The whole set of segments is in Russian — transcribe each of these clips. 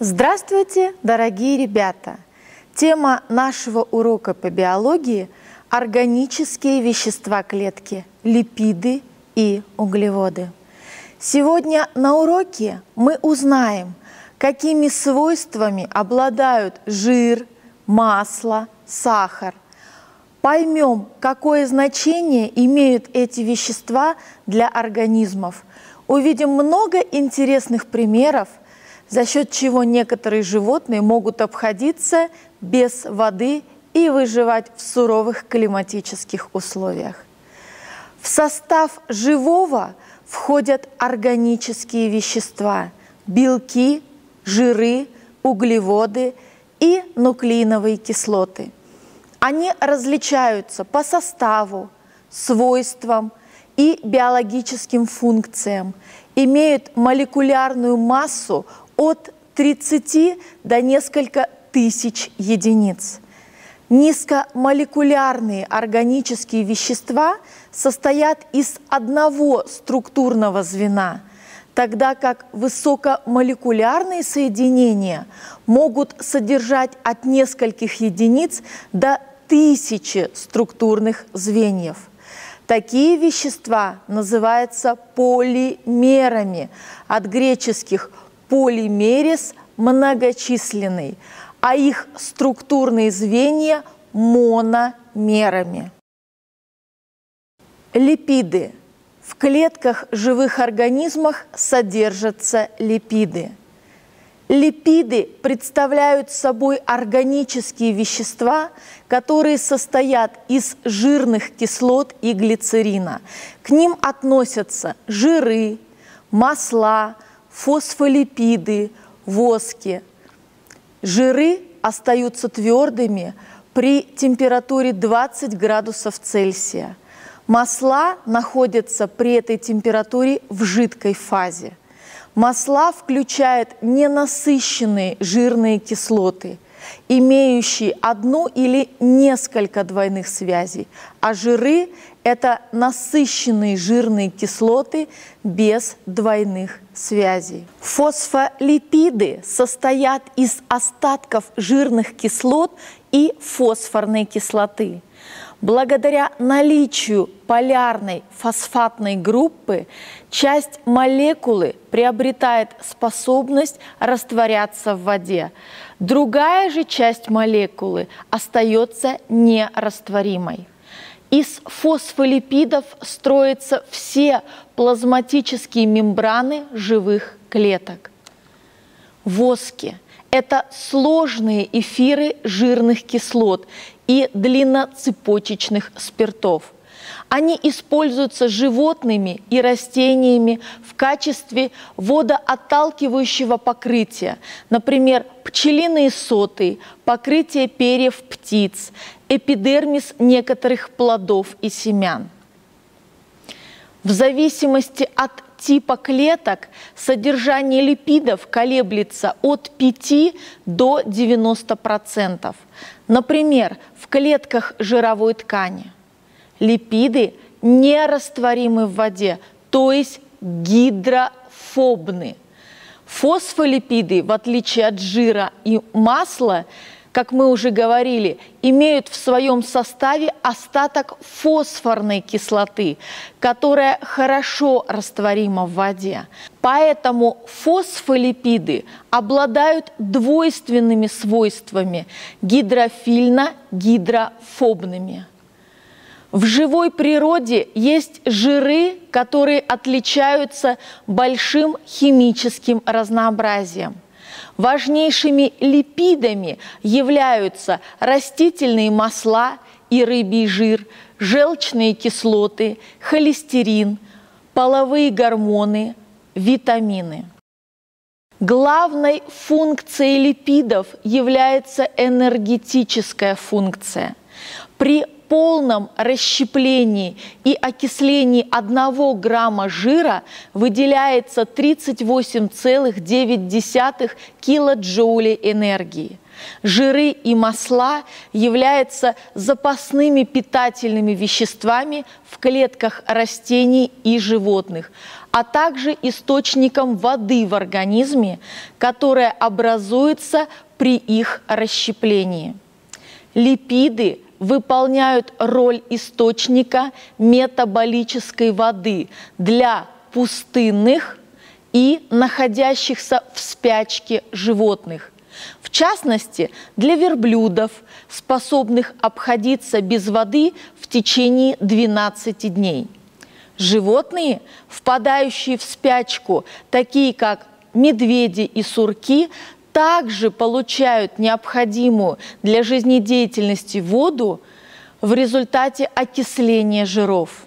Здравствуйте, дорогие ребята! Тема нашего урока по биологии – органические вещества клетки, липиды и углеводы. Сегодня на уроке мы узнаем, какими свойствами обладают жир, масло, сахар. Поймем, какое значение имеют эти вещества для организмов. Увидим много интересных примеров, за счет чего некоторые животные могут обходиться без воды и выживать в суровых климатических условиях. В состав живого входят органические вещества – белки, жиры, углеводы и нуклеиновые кислоты. Они различаются по составу, свойствам и биологическим функциям, имеют молекулярную массу от 30 до несколько тысяч единиц. Низкомолекулярные органические вещества состоят из одного структурного звена, тогда как высокомолекулярные соединения могут содержать от нескольких единиц до 1000 структурных звеньев. Такие вещества называются полимерами, от греческих полимерис – многочисленный, а их структурные звенья – мономерами. Липиды. В клетках живых организмов содержатся липиды. Липиды представляют собой органические вещества, которые состоят из жирных кислот и глицерина. К ним относятся жиры, масла, фосфолипиды, воски. Жиры остаются твердыми при температуре 20 градусов Цельсия. Масла находятся при этой температуре в жидкой фазе. Масла включают ненасыщенные жирные кислоты, имеющие одну или несколько двойных связей, а жиры – это насыщенные жирные кислоты без двойных связей. Фосфолипиды состоят из остатков жирных кислот и фосфорной кислоты. Благодаря наличию полярной фосфатной группы часть молекулы приобретает способность растворяться в воде. Другая же часть молекулы остается нерастворимой. Из фосфолипидов строятся все плазматические мембраны живых клеток. Воски – это сложные эфиры жирных кислот и длинноцепочечных спиртов. Они используются животными и растениями в качестве водоотталкивающего покрытия, например, пчелиные соты, покрытие перьев птиц, эпидермис некоторых плодов и семян. В зависимости от типа клеток содержание липидов колеблется от 5 до 90%. Например, в клетках жировой ткани. Липиды нерастворимы в воде, то есть гидрофобны. Фосфолипиды, в отличие от жира и масла, как мы уже говорили, имеют в своем составе остаток фосфорной кислоты, которая хорошо растворима в воде. Поэтому фосфолипиды обладают двойственными свойствами – гидрофильно-гидрофобными. В живой природе есть жиры, которые отличаются большим химическим разнообразием. Важнейшими липидами являются растительные масла и рыбий жир, желчные кислоты, холестерин, половые гормоны, витамины. Главной функцией липидов является энергетическая функция. При полном расщеплении и окислении 1 грамма жира выделяется 38,9 килоджоулей энергии. Жиры и масла являются запасными питательными веществами в клетках растений и животных, а также источником воды в организме, которая образуется при их расщеплении. Липиды выполняют роль источника метаболической воды для пустынных и находящихся в спячке животных. В частности, для верблюдов, способных обходиться без воды в течение 12 дней. Животные, впадающие в спячку, такие как медведи и сурки, также получают необходимую для жизнедеятельности воду в результате окисления жиров.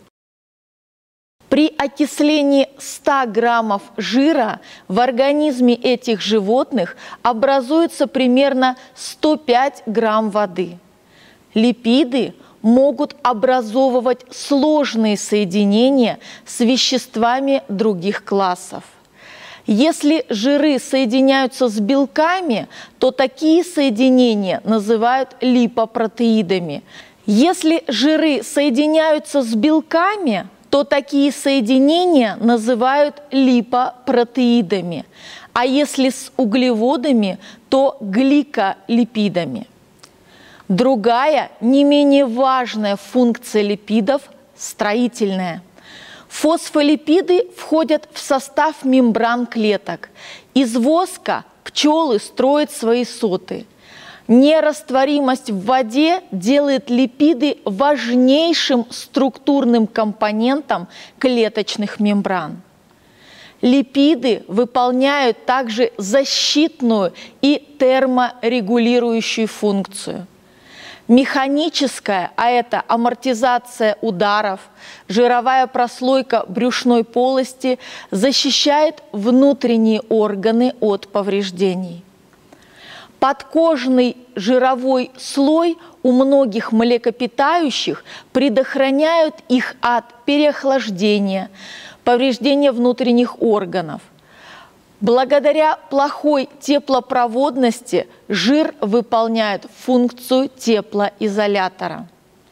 При окислении 100 граммов жира в организме этих животных образуется примерно 105 грамм воды. Липиды могут образовывать сложные соединения с веществами других классов. Если жиры соединяются с белками, то такие соединения называют липопротеидами. Если жиры соединяются с белками, то такие соединения называют липопротеидами, а если с углеводами, то гликолипидами. Другая, не менее важная функция липидов – строительная. Фосфолипиды входят в состав мембран клеток. Из воска пчелы строят свои соты. Нерастворимость в воде делает липиды важнейшим структурным компонентом клеточных мембран. Липиды выполняют также защитную и терморегулирующую функцию. Механическая, а это амортизация ударов, жировая прослойка брюшной полости защищает внутренние органы от повреждений. Подкожный жировой слой у многих млекопитающих предохраняют их от переохлаждения, повреждения внутренних органов. Благодаря плохой теплопроводности жир выполняет функцию теплоизолятора.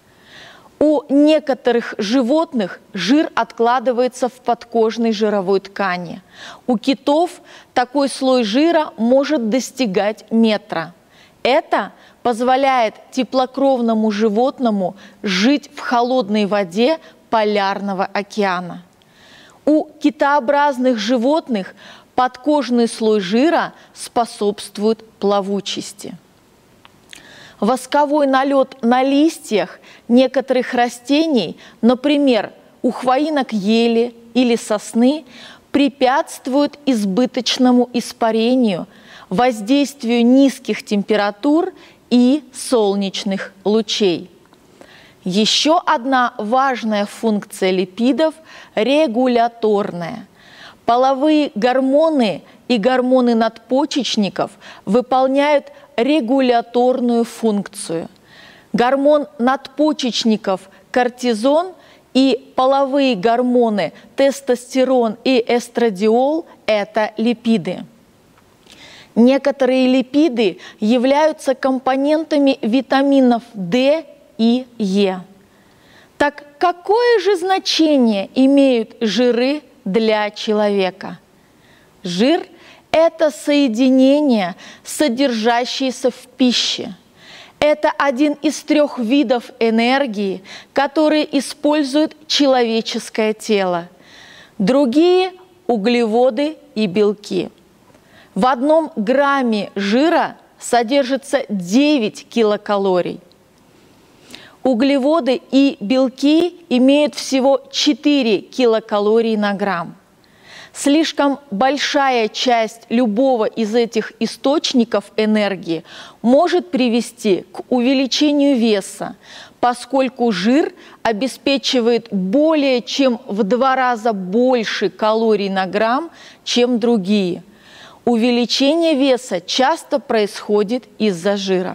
У некоторых животных жир откладывается в подкожной жировой ткани. У китов такой слой жира может достигать метра. Это позволяет теплокровному животному жить в холодной воде Полярного океана. У китообразных животных подкожный слой жира способствует плавучести. Восковой налет на листьях некоторых растений, например, у хвоинок ели или сосны, препятствует избыточному испарению, воздействию низких температур и солнечных лучей. Еще одна важная функция липидов – регуляторная. Половые гормоны и гормоны надпочечников выполняют регуляторную функцию. Гормон надпочечников – кортизон и половые гормоны тестостерон и эстрадиол – это липиды. Некоторые липиды являются компонентами витаминов D и Е. Так какое же значение имеют жиры для человека? Жир – это соединения, содержащиеся в пище. Это один из 3 видов энергии, которые использует человеческое тело. Другие – углеводы и белки. В 1 грамме жира содержится 9 килокалорий. Углеводы и белки имеют всего 4 килокалории на грамм. Слишком большая часть любого из этих источников энергии может привести к увеличению веса, поскольку жир обеспечивает более чем в 2 раза больше калорий на грамм, чем другие. Увеличение веса часто происходит из-за жира.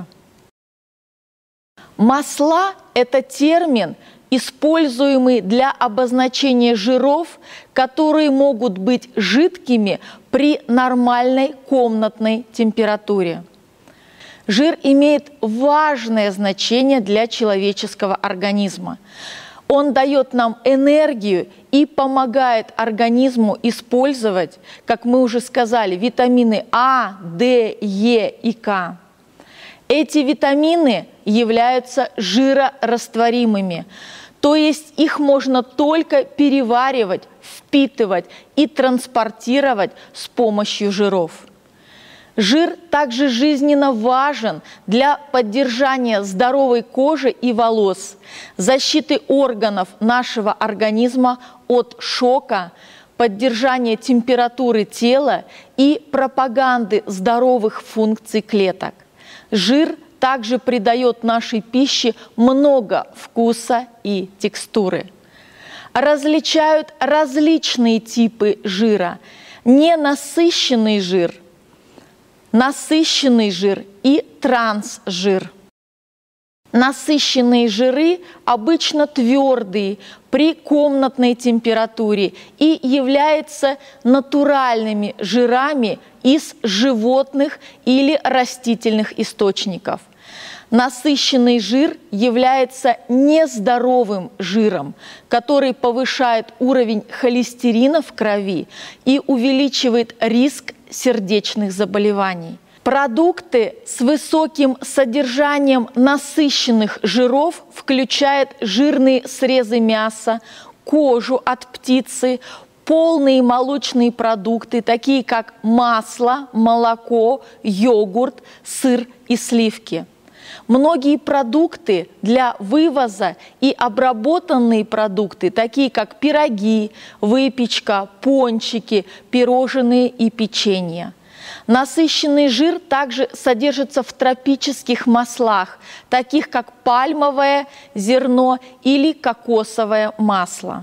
Масла – это термин, используемый для обозначения жиров, которые могут быть жидкими при нормальной комнатной температуре. Жир имеет важное значение для человеческого организма. Он дает нам энергию и помогает организму использовать, как мы уже сказали, витамины А, Д, Е и К. Эти витамины являются жирорастворимыми, то есть их можно только переваривать, впитывать и транспортировать с помощью жиров. Жир также жизненно важен для поддержания здоровой кожи и волос, защиты органов нашего организма от шока, поддержания температуры тела и пропаганды здоровых функций клеток. Жир также придает нашей пище много вкуса и текстуры. Различают различные типы жира: ненасыщенный жир, насыщенный жир и трансжир. Насыщенные жиры обычно твердые при комнатной температуре и являются натуральными жирами из животных или растительных источников. Насыщенный жир является нездоровым жиром, который повышает уровень холестерина в крови и увеличивает риск сердечных заболеваний. Продукты с высоким содержанием насыщенных жиров включают жирные срезы мяса, кожу от птицы, полные молочные продукты, такие как масло, молоко, йогурт, сыр и сливки. Многие продукты для вывоза и обработанные продукты, такие как пироги, выпечка, пончики, пирожные и печенье. Насыщенный жир также содержится в тропических маслах, таких как пальмовое зерно или кокосовое масло.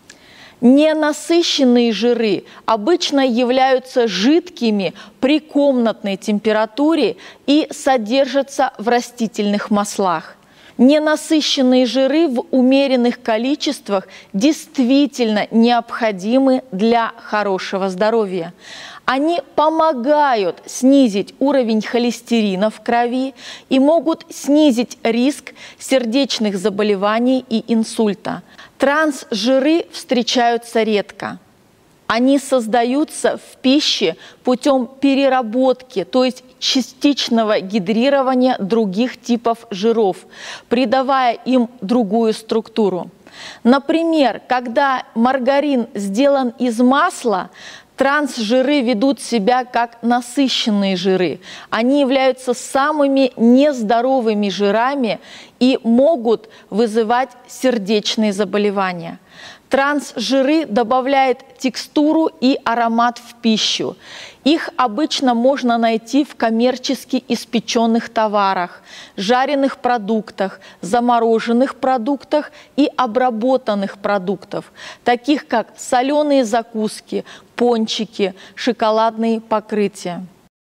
Ненасыщенные жиры обычно являются жидкими при комнатной температуре и содержатся в растительных маслах. Ненасыщенные жиры в умеренных количествах действительно необходимы для хорошего здоровья. Они помогают снизить уровень холестерина в крови и могут снизить риск сердечных заболеваний и инсульта. Трансжиры встречаются редко. Они создаются в пище путем переработки, то есть частичного гидрирования других типов жиров, придавая им другую структуру. Например, когда маргарин сделан из масла, трансжиры ведут себя как насыщенные жиры. Они являются самыми нездоровыми жирами и могут вызывать сердечные заболевания. Трансжиры добавляют текстуру и аромат в пищу. Их обычно можно найти в коммерчески испеченных товарах, жареных продуктах, замороженных продуктах и обработанных продуктах, таких как соленые закуски, пончики, шоколадные покрытия.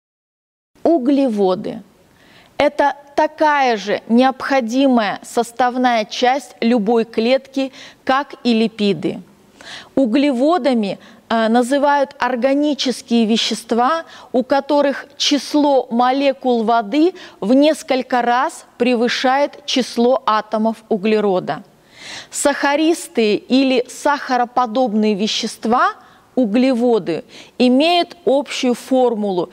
Углеводы – это такая же необходимая составная часть любой клетки, как и липиды. Углеводами называют органические вещества, у которых число молекул воды в несколько раз превышает число атомов углерода. Сахаристые или сахароподобные вещества, углеводы, имеют общую формулу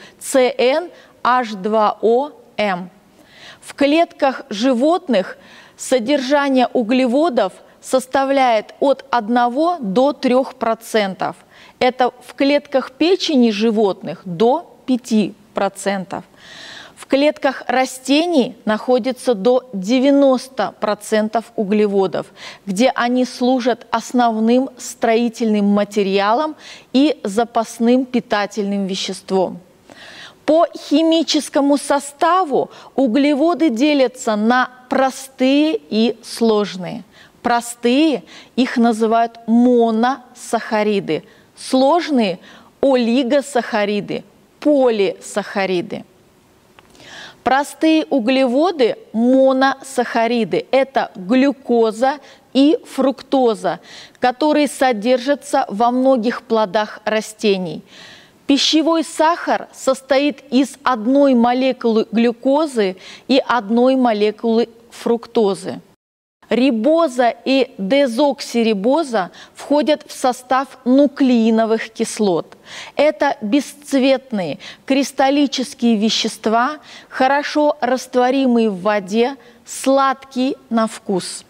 CnH2OM. В клетках животных содержание углеводов составляет от 1 до 3%. Это в клетках печени животных до 5%. В клетках растений находится до 90% углеводов, где они служат основным строительным материалом и запасным питательным веществом. По химическому составу углеводы делятся на простые и сложные. Простые их называют моносахариды, сложные – олигосахариды, полисахариды. Простые углеводы – моносахариды – это глюкоза и фруктоза, которые содержатся во многих плодах растений. Пищевой сахар состоит из одной молекулы глюкозы и одной молекулы фруктозы. Рибоза и дезоксирибоза входят в состав нуклеиновых кислот. Это бесцветные кристаллические вещества, хорошо растворимые в воде, сладкие на вкус.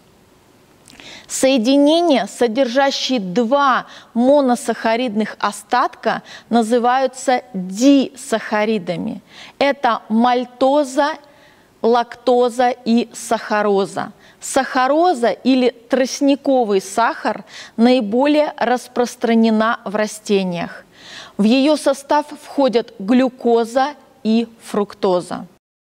Соединения, содержащие два моносахаридных остатка, называются дисахаридами. Это мальтоза, лактоза и сахароза. Сахароза или тростниковый сахар наиболее распространена в растениях. В ее состав входят глюкоза и фруктоза.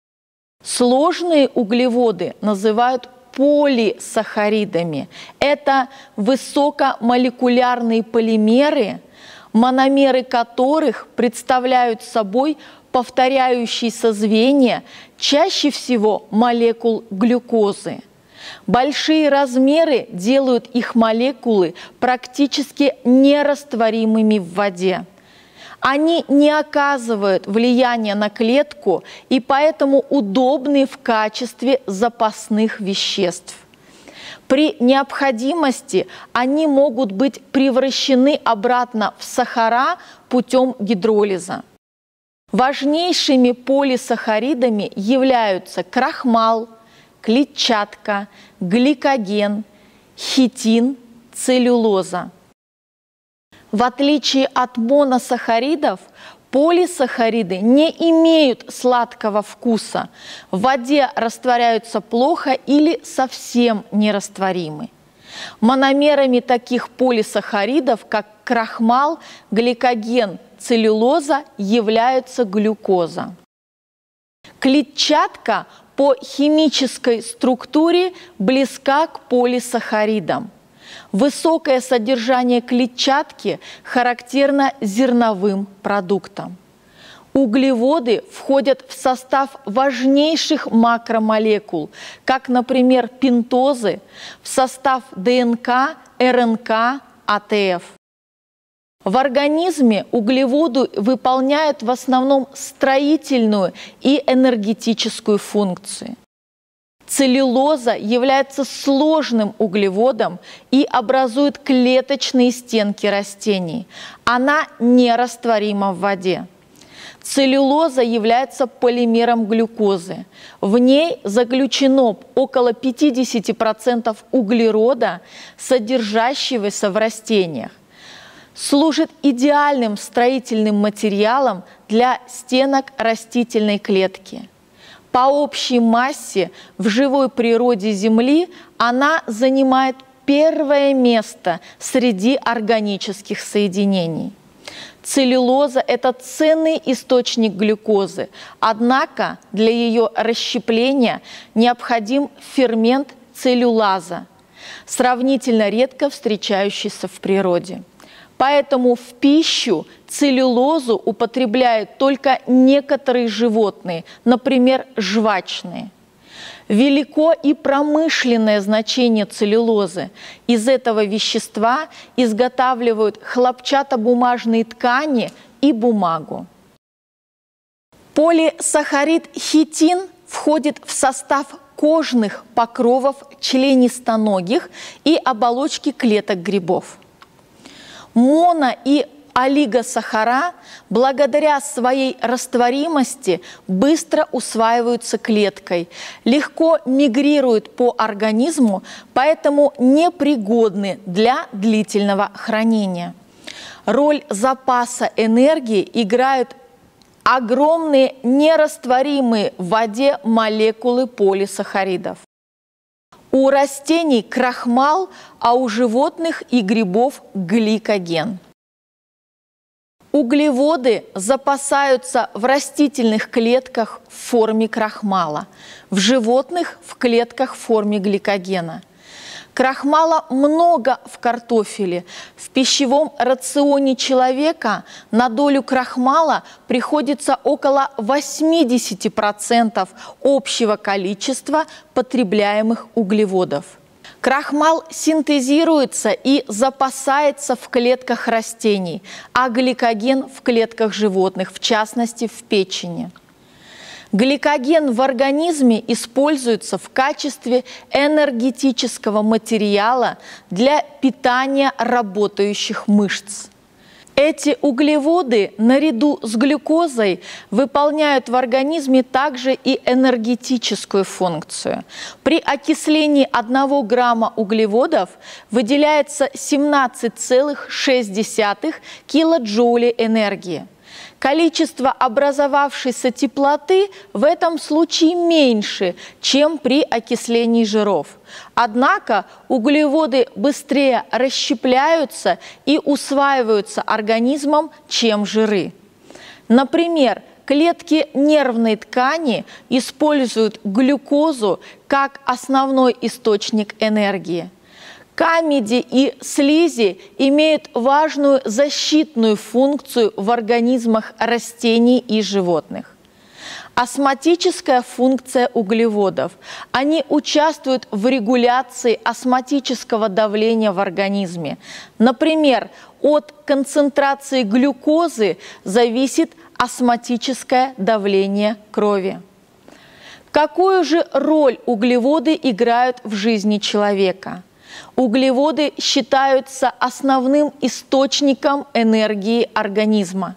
Сложные углеводы называют полисахаридами. Это высокомолекулярные полимеры, мономеры которых представляют собой повторяющиеся звенья, чаще всего молекул глюкозы. Большие размеры делают их молекулы практически нерастворимыми в воде. Они не оказывают влияния на клетку и поэтому удобны в качестве запасных веществ. При необходимости они могут быть превращены обратно в сахара путем гидролиза. Важнейшими полисахаридами являются крахмал, клетчатка, гликоген, хитин, целлюлоза. В отличие от моносахаридов, полисахариды не имеют сладкого вкуса, в воде растворяются плохо или совсем нерастворимы. Мономерами таких полисахаридов, как крахмал, гликоген, целлюлоза, являются глюкоза. Клетчатка по химической структуре близка к полисахаридам. Высокое содержание клетчатки характерно зерновым продуктам. Углеводы входят в состав важнейших макромолекул, как, например, пентозы, в состав ДНК, РНК, АТФ. В организме углеводы выполняют в основном строительную и энергетическую функции. Целлюлоза является сложным углеводом и образует клеточные стенки растений. Она нерастворима в воде. Целлюлоза является полимером глюкозы. В ней заключено около 50% углерода, содержащегося в растениях. Служит идеальным строительным материалом для стенок растительной клетки. По общей массе в живой природе Земли она занимает первое место среди органических соединений. Целлюлоза – это ценный источник глюкозы, однако для ее расщепления необходим фермент целлюлаза, сравнительно редко встречающийся в природе. Поэтому в пищу целлюлозу употребляют только некоторые животные, например, жвачные. Велико и промышленное значение целлюлозы. Из этого вещества изготавливают хлопчатобумажные ткани и бумагу. Полисахарид хитин входит в состав кожных покровов членистоногих и оболочки клеток грибов. Моно- и олигосахара благодаря своей растворимости быстро усваиваются клеткой, легко мигрируют по организму, поэтому непригодны для длительного хранения. Роль запаса энергии играют огромные нерастворимые в воде молекулы полисахаридов. У растений крахмал, а у животных и грибов гликоген. Углеводы запасаются в растительных клетках в форме крахмала, в животных в клетках в форме гликогена. Крахмала много в картофеле. В пищевом рационе человека на долю крахмала приходится около 80% общего количества потребляемых углеводов. Крахмал синтезируется и запасается в клетках растений, а гликоген в клетках животных, в частности в печени. Гликоген в организме используется в качестве энергетического материала для питания работающих мышц. Эти углеводы наряду с глюкозой выполняют в организме также и энергетическую функцию. При окислении 1 грамма углеводов выделяется 17,6 килоджоулей энергии. Количество образовавшейся теплоты в этом случае меньше, чем при окислении жиров. Однако углеводы быстрее расщепляются и усваиваются организмом, чем жиры. Например, клетки нервной ткани используют глюкозу как основной источник энергии. Камеди и слизи имеют важную защитную функцию в организмах растений и животных. Осмотическая функция углеводов. Они участвуют в регуляции осмотического давления в организме. Например, от концентрации глюкозы зависит осмотическое давление крови. Какую же роль углеводы играют в жизни человека? Углеводы считаются основным источником энергии организма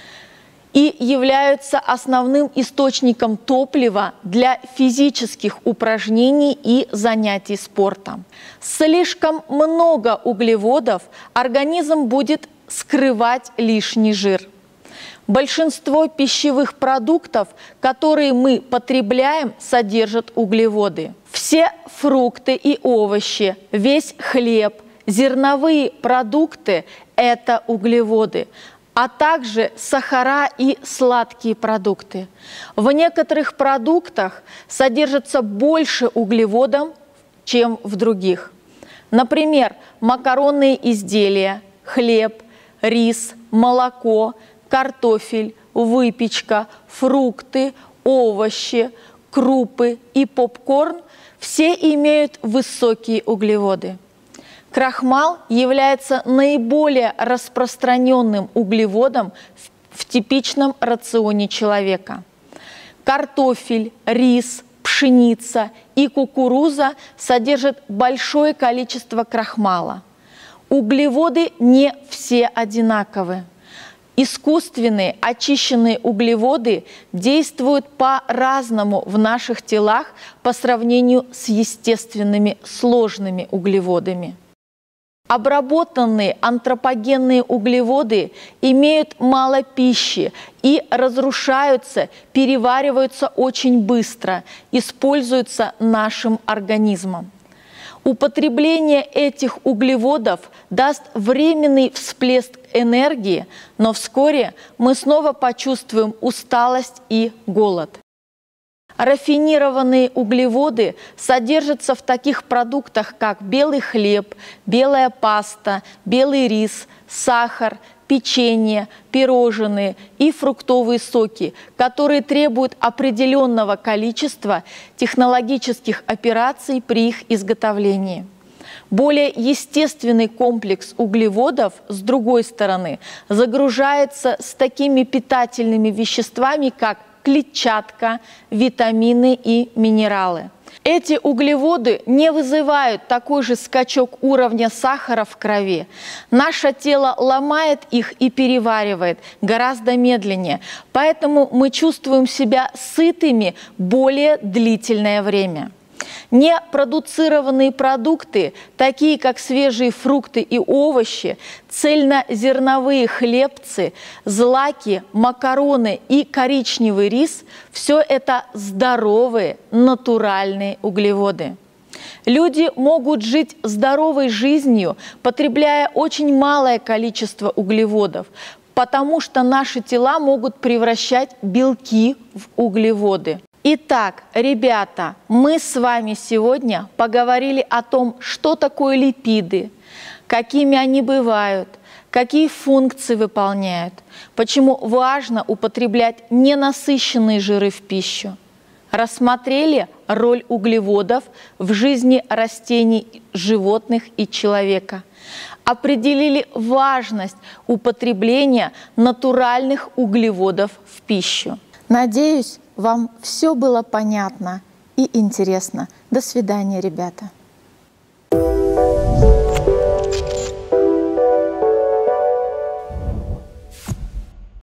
и являются основным источником топлива для физических упражнений и занятий спортом. Слишком много углеводов организм будет скрывать лишний жир. Большинство пищевых продуктов, которые мы потребляем, содержат углеводы. Все фрукты и овощи, весь хлеб, зерновые продукты – это углеводы, а также сахара и сладкие продукты. В некоторых продуктах содержится больше углеводов, чем в других. Например, макаронные изделия, хлеб, рис, молоко, картофель, выпечка, фрукты, овощи, крупы и попкорн – все имеют высокие углеводы. Крахмал является наиболее распространенным углеводом в типичном рационе человека. Картофель, рис, пшеница и кукуруза содержат большое количество крахмала. Углеводы не все одинаковы. Искусственные очищенные углеводы действуют по-разному в наших телах по сравнению с естественными сложными углеводами. Обработанные антропогенные углеводы имеют мало пищи и разрушаются, перевариваются очень быстро, используются нашим организмом. Употребление этих углеводов даст временный всплеск энергии, но вскоре мы снова почувствуем усталость и голод. Рафинированные углеводы содержатся в таких продуктах, как белый хлеб, белая паста, белый рис, сахар, печенье, пирожные и фруктовые соки, которые требуют определенного количества технологических операций при их изготовлении. Более естественный комплекс углеводов, с другой стороны, загружается с такими питательными веществами, как клетчатка, витамины и минералы. Эти углеводы не вызывают такой же скачок уровня сахара в крови. Наше тело ломает их и переваривает гораздо медленнее, поэтому мы чувствуем себя сытыми более длительное время. Непродуцированные продукты, такие как свежие фрукты и овощи, цельнозерновые хлебцы, злаки, макароны и коричневый рис – все это здоровые, натуральные углеводы. Люди могут жить здоровой жизнью, потребляя очень малое количество углеводов, потому что наши тела могут превращать белки в углеводы. Итак, ребята, мы с вами сегодня поговорили о том, что такое липиды, какими они бывают, какие функции выполняют, почему важно употреблять ненасыщенные жиры в пищу. Рассмотрели роль углеводов в жизни растений, животных и человека, определили важность употребления натуральных углеводов в пищу. Надеюсь, вам все было понятно и интересно. До свидания, ребята.